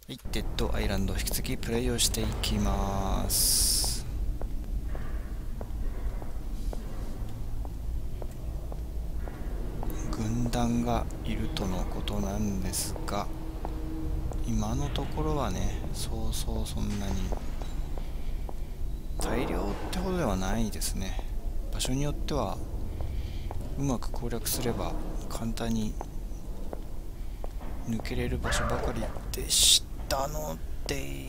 はい、デッドアイランド引き続きプレイをしていきます。軍団がいるとのことなんですが、今のところはね、そうそうそんなに大量ってほどではないですね。場所によってはうまく攻略すれば簡単に抜けれる場所ばかりでしたので、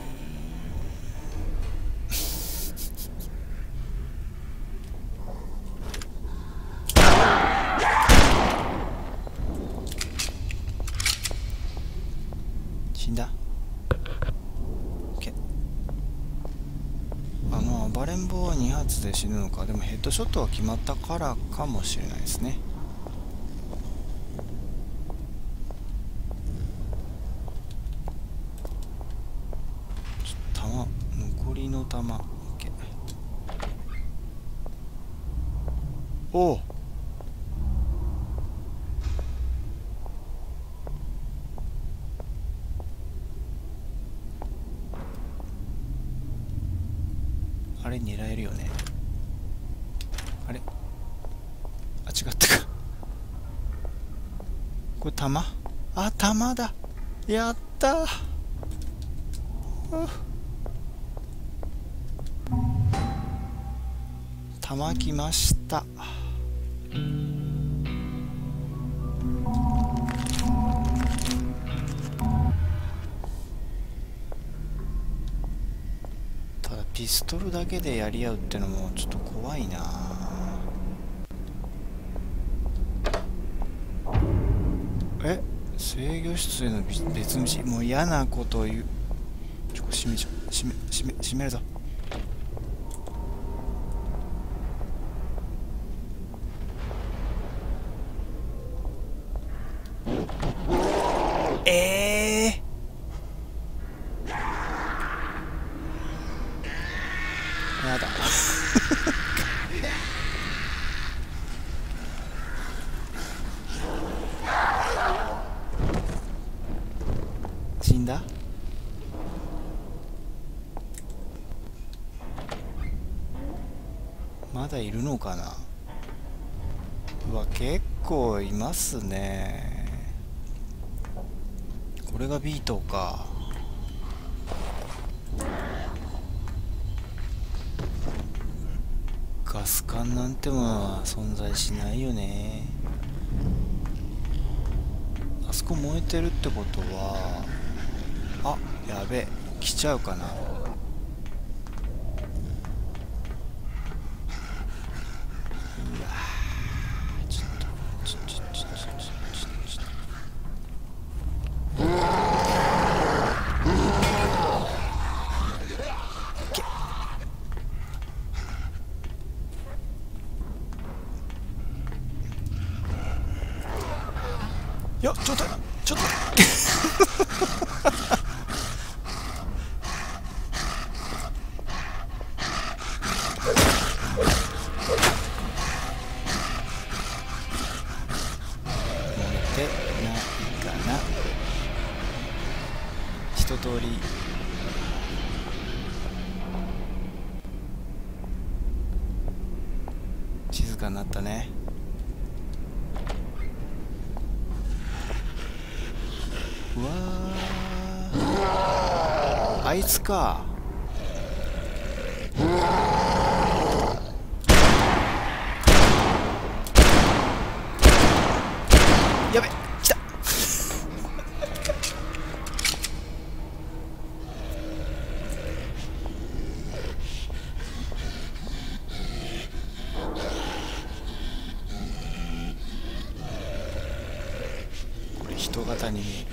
死んだ。暴れん坊は2発で死ぬのか。でもヘッドショットは決まったからかもしれないですね。弾、残りの弾 OK。 おお、あれ狙えるよね。あれ、あ、違ったか。これ弾、あ、弾だ。やったー。弾きました。ただピストルだけでやり合うってのもちょっと怖いな。え、制御室への別道、もう嫌なこと言う。閉めちゃう、閉めるぞ。やだ。死んだ。まだいるのかな。うわ、結構いますね。これがビートか。ガス管なんてものは存在しないよね。あそこ燃えてるってことは、あ、やべえ、来ちゃうかな。いや、ちょっと燃えてないかな。一通り静かになったね。うわー、あいつか。やべ、来た。これ人型に見える。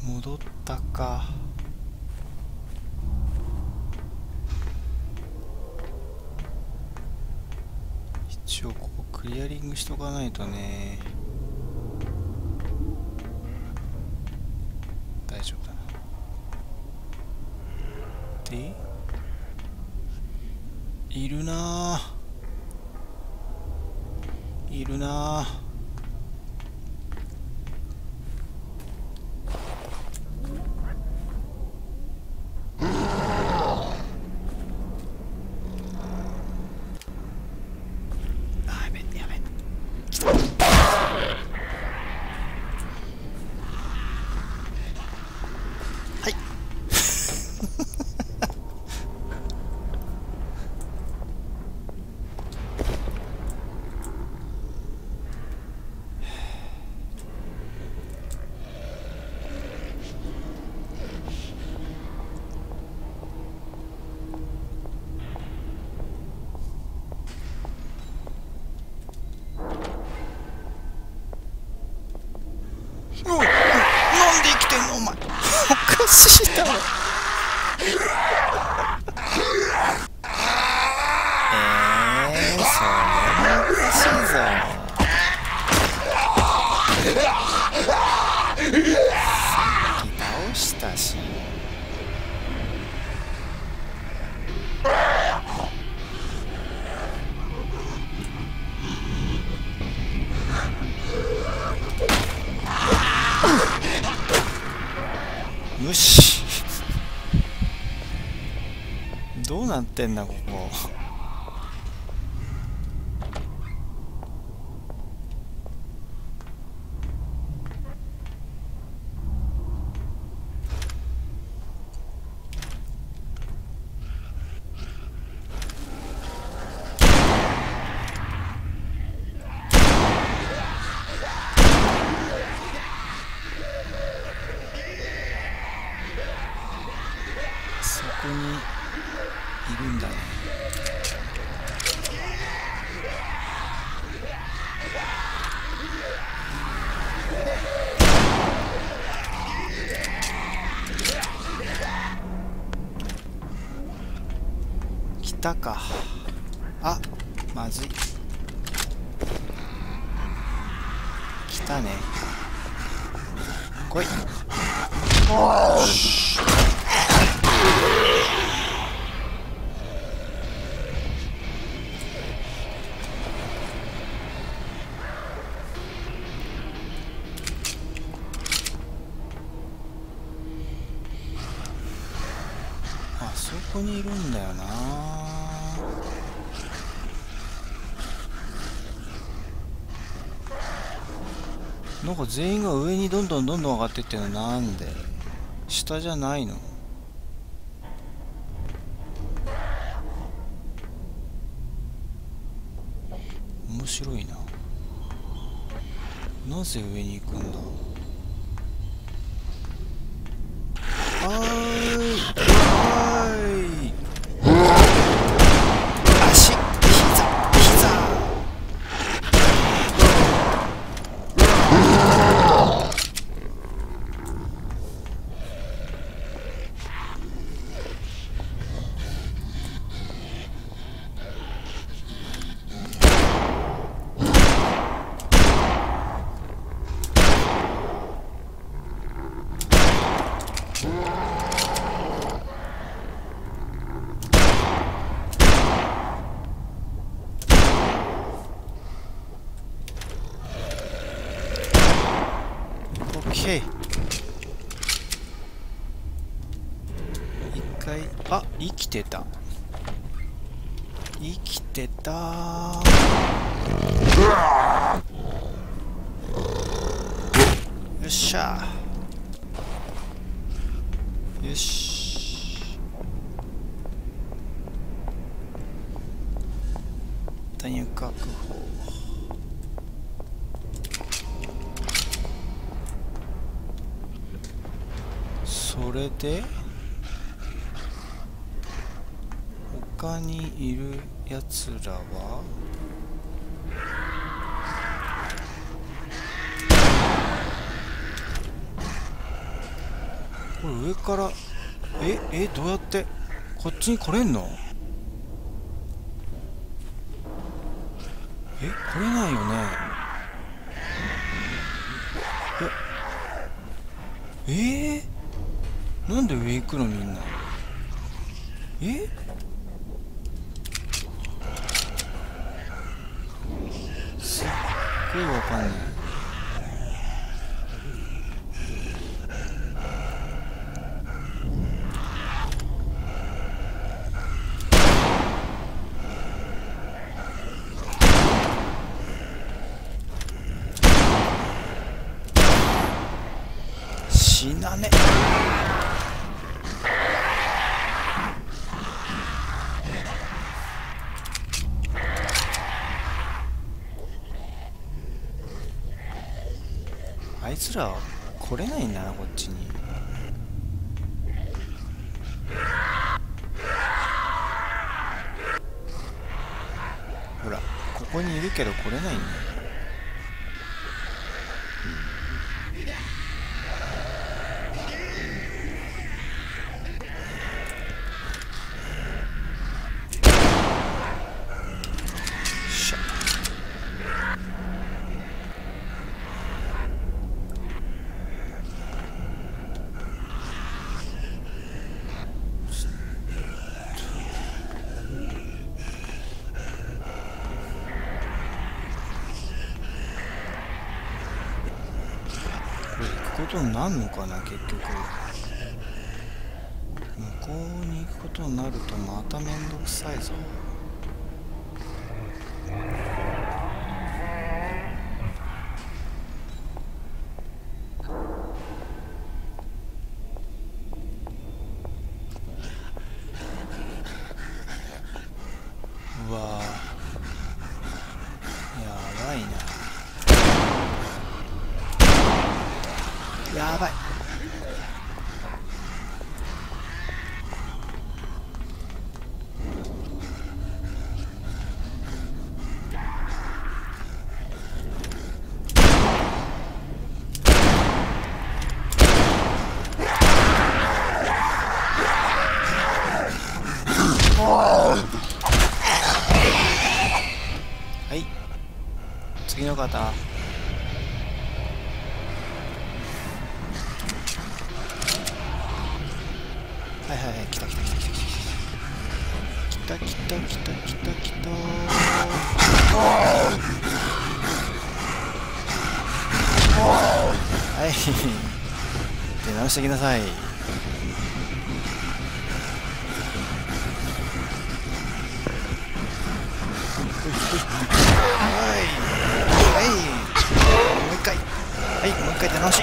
戻ったか。一応ここクリアリングしとかないとね。大丈夫だな。でいるなぁ、いるなぁ。おい、なんで生きてんのお前。おかしいだろ。それもおかしいぞ。さっき倒したし。よし。どうなってんだここ。そこにいるんだね。来たか。あ、まずい。来たね。来い。あそこにいるんだよな。なんか全員が上にどんどん上がってってるのなんで？下じゃないの？面白いな。なぜ上に行くんだ？足、膝。一回、あ、生きてた。生きてたー。よっしゃー。よし。弾薬確保。それで他にいるやつらはこれ上からどうやってこっちに来れんの？来れないよね。なんで上行くのみんな。すっごいわかんない。死なね。あいつら来れないんだな、こっちに。ほら、ここにいるけど来れないんだよ。ことになるのかな、結局。向こうに行くことになるとまためんどくさいぞ。うわー、やばいな。やばい。はい、次の方。はいはいはい、来た来た来た来た来た来た来た来た来た来た。はい出直してきなさい。はいはい、もう一回。はい、もう一回出直し。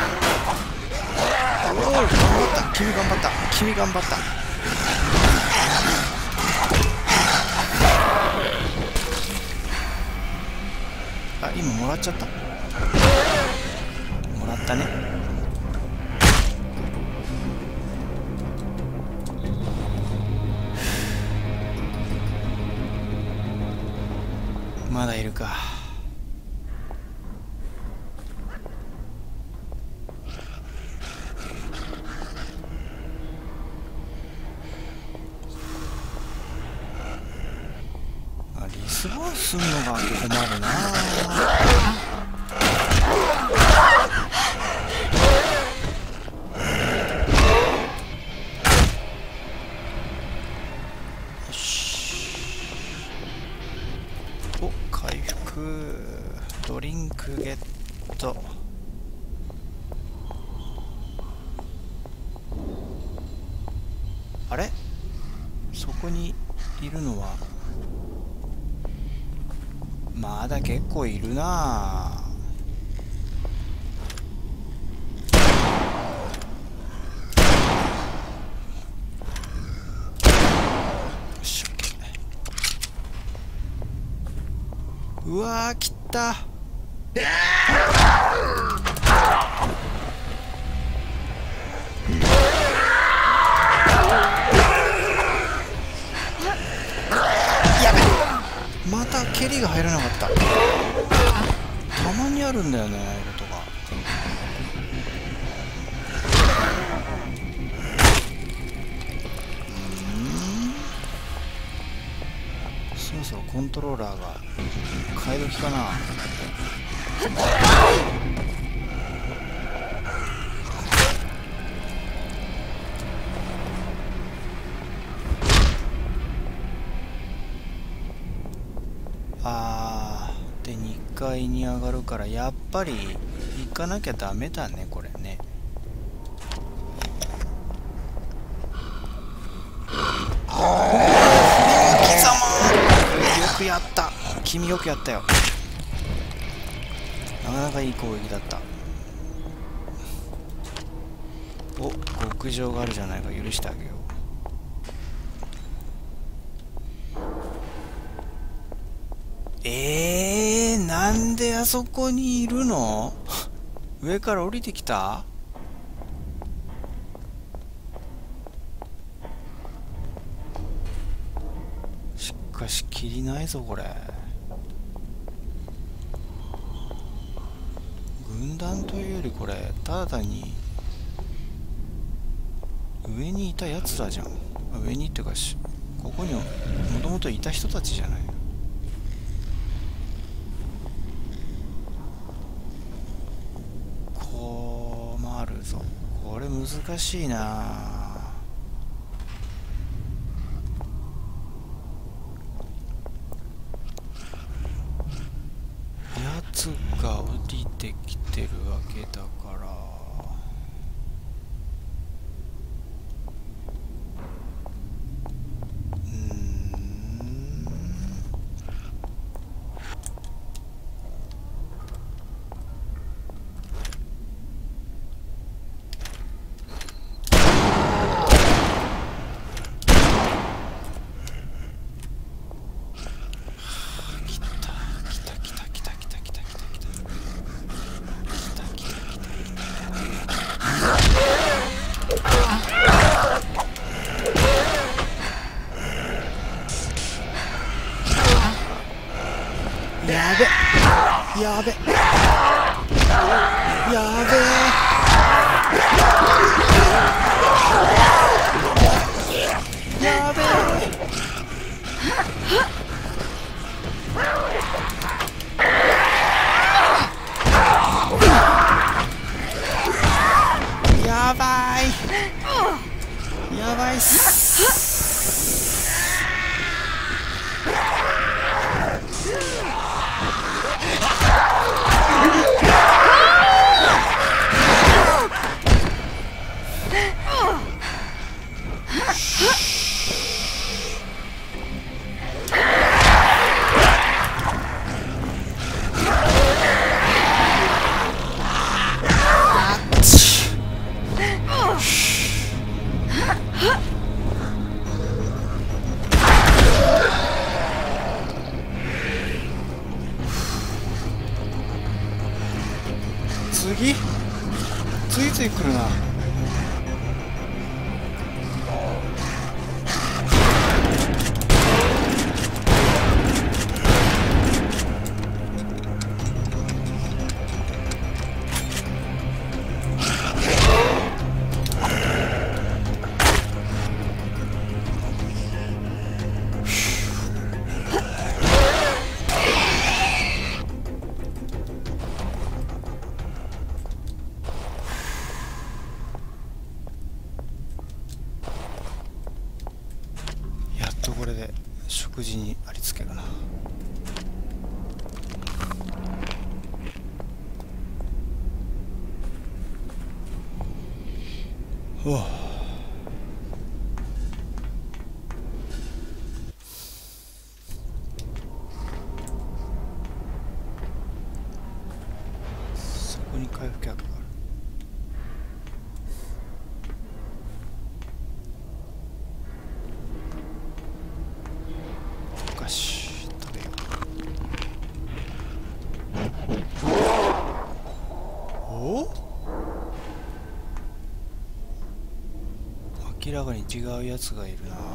おお、頑張った。君頑張った。君頑張った。あ、今もらっちゃった。もらったね。まだいるか。リスボーンすんのが困るな。よし。お、回復。ドリンクゲット。あれ？そこにいるのはまだ結構いるなぁ。よし、オッケー。うわー、来た。また蹴りが入らなかった。たまにあるんだよね、ああいうことが。 そろコントローラーが替え時かな。で2階に上がるからやっぱり行かなきゃダメだねこれね。貴様よくやった。君よくやったよ。なかなかいい攻撃だった。お、極上があるじゃないか。許してあげよう。なんであそこにいるの？上から降りてきた？しかしきりないぞこれ。軍団というよりこれただ単に上にいたやつらじゃん。上にっていうかここにもともといた人たちじゃない。困るぞこれ。難しいな。やつが降りてきてるわけだから。やべやべやべやべやばいやばいっす。次々来るな。これで食事にありつけるな。おう、そこに回復薬がある。お菓子食べよう。お？明らかに違うやつがいるな。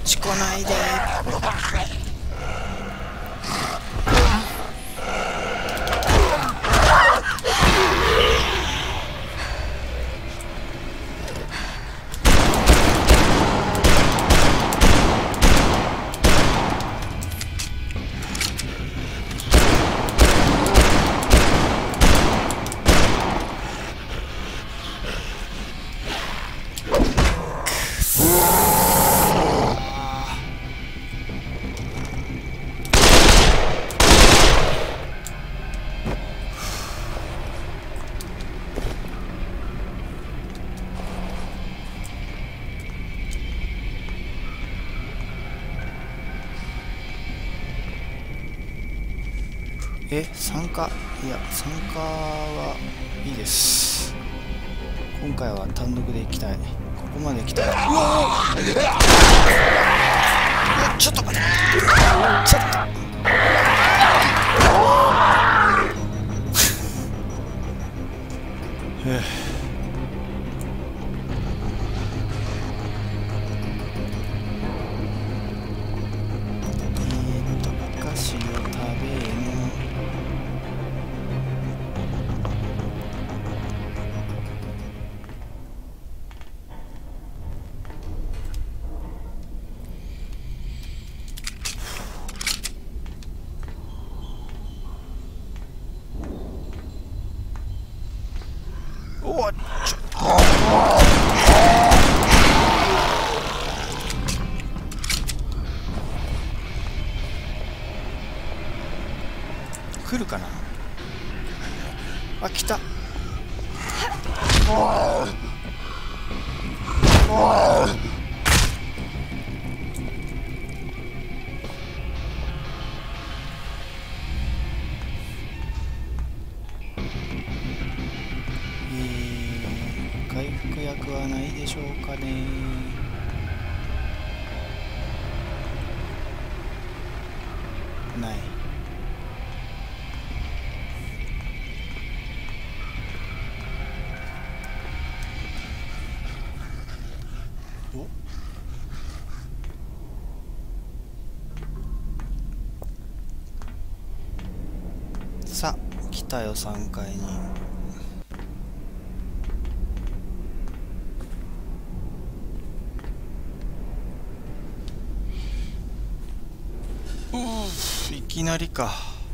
ちこないで。参加、いや参加はいいです。今回は単独で行きたい。ここまで来たら、うわー、ちょっと待って、ちょっとお菓子を食べの。おっちょ来るかなあ、来た。回復薬はないでしょうかね。ない。お、さあ来たよ、3階に。いきなりか。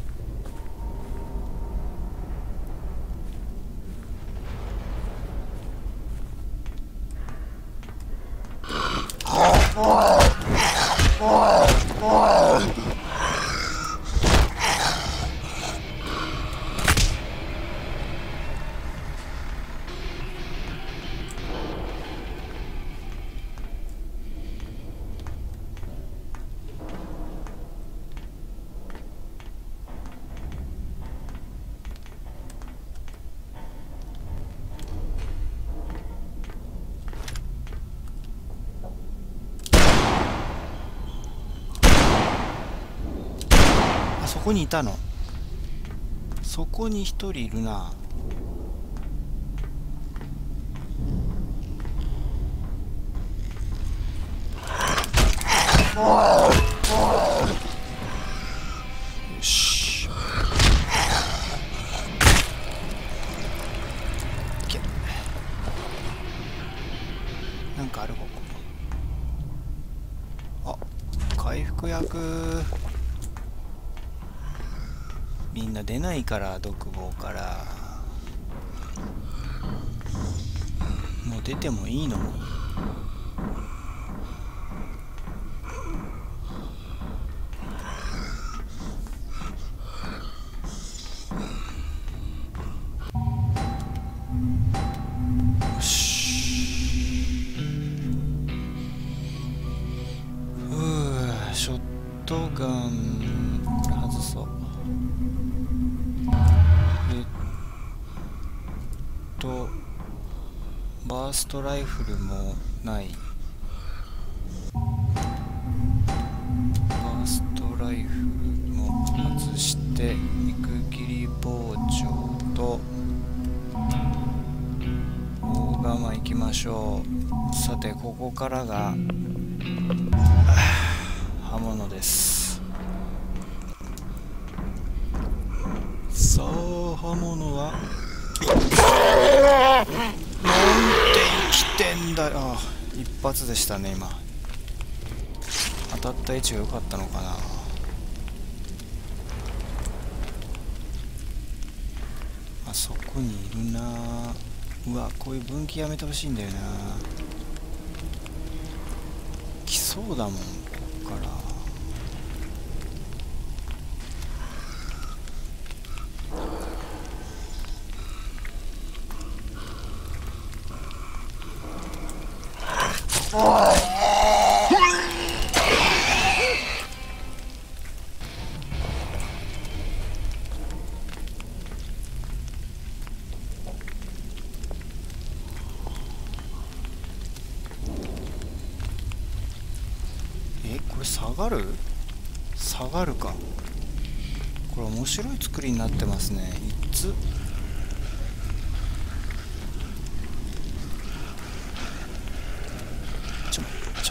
そこにいたの。そこに一人いるな。よし。なんかあるここ。あ、回復薬。みんな出ないから、独房からもう出てもいいのに。よし。ショットガンこれ外そう。バーストライフルもない。バーストライフルも外して肉切り包丁と大釜行きましょう。さてここからが刃物です。さあ刃物はなんて生きてんだよ。あ、一発でしたね。今当たった位置が良かったのかな。あそこにいるな。うわ、こういう分岐やめてほしいんだよな。来そうだもん、こっから。これ下がる？下がるか。これ面白い作りになってますね。いつちょっと待った。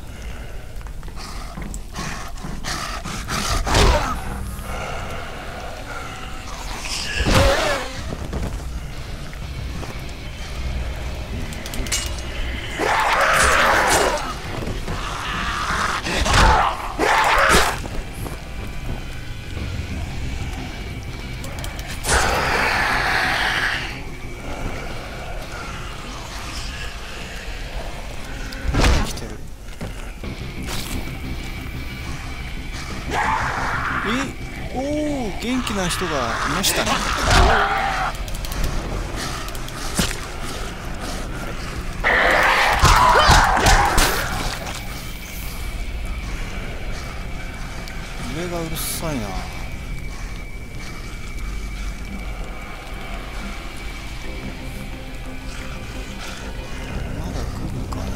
おお、元気な人がいましたね。上がうるさいな。まだ来るかな。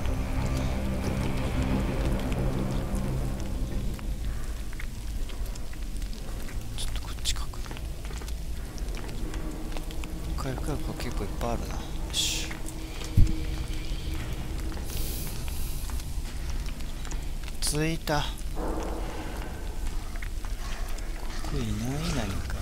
回復薬が結構いっぱいあるな。よし、着いた。ここいない。何か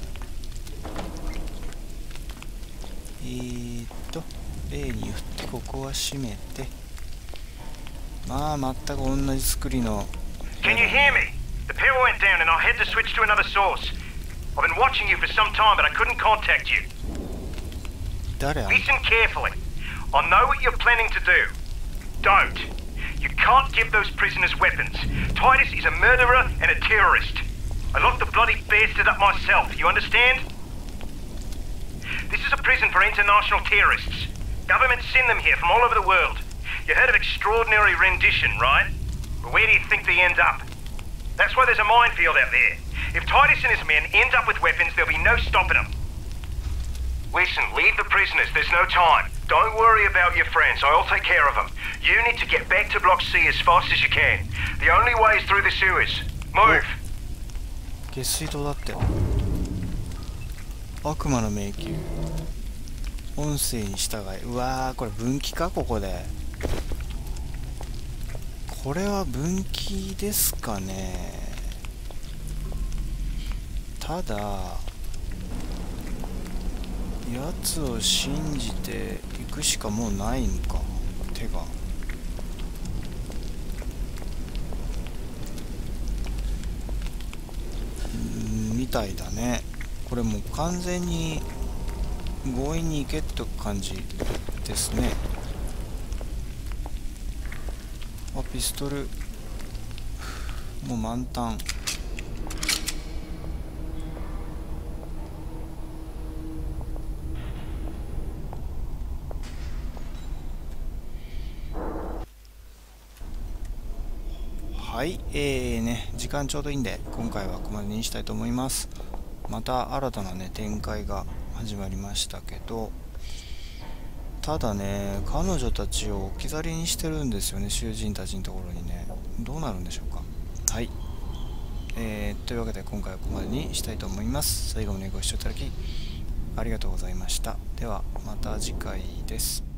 例によってここは閉めて、まあ全く同じ作りの。 Can you hear me? The power went down and I had to switch to another source. I've been watching you for some time, but I couldn't contact you. 誰？ Listen carefully. I know what you're planning to do. Don't. You can't give those prisoners weapons. Titus is a murderer and a terrorist. I locked the bloody bastard up myself, you understand? This is a prison for international terrorists. Governments send them here from all over the world. You heard of extraordinary rendition, right? But where do you think they end up? That's why there's a minefield out there. If Titus and his men end up with weapons, there'll be no stopping them. Listen, leave the prisoners. There's no time. Don't worry about your friends. I'll take care of them. You need to get back to Block C as fast as you can. The only way is through the sewers. Move. 下水道だって。悪魔の迷宮。音声に従い。うわー、これ分岐か、ここで。これは分岐ですかね。ただやつを信じていくしかもうないんか、手が。みたいだね。これもう完全に強引に行けって感じですね。あ、ピストルもう満タン。はい、時間ちょうどいいんで今回はここまでにしたいと思います。また新たなね展開が始まりましたけど、ただね彼女たちを置き去りにしてるんですよね、囚人たちのところにね。どうなるんでしょうか。はい、というわけで今回はここまでにしたいと思います。最後までご視聴いただきありがとうございました。ではまた次回です。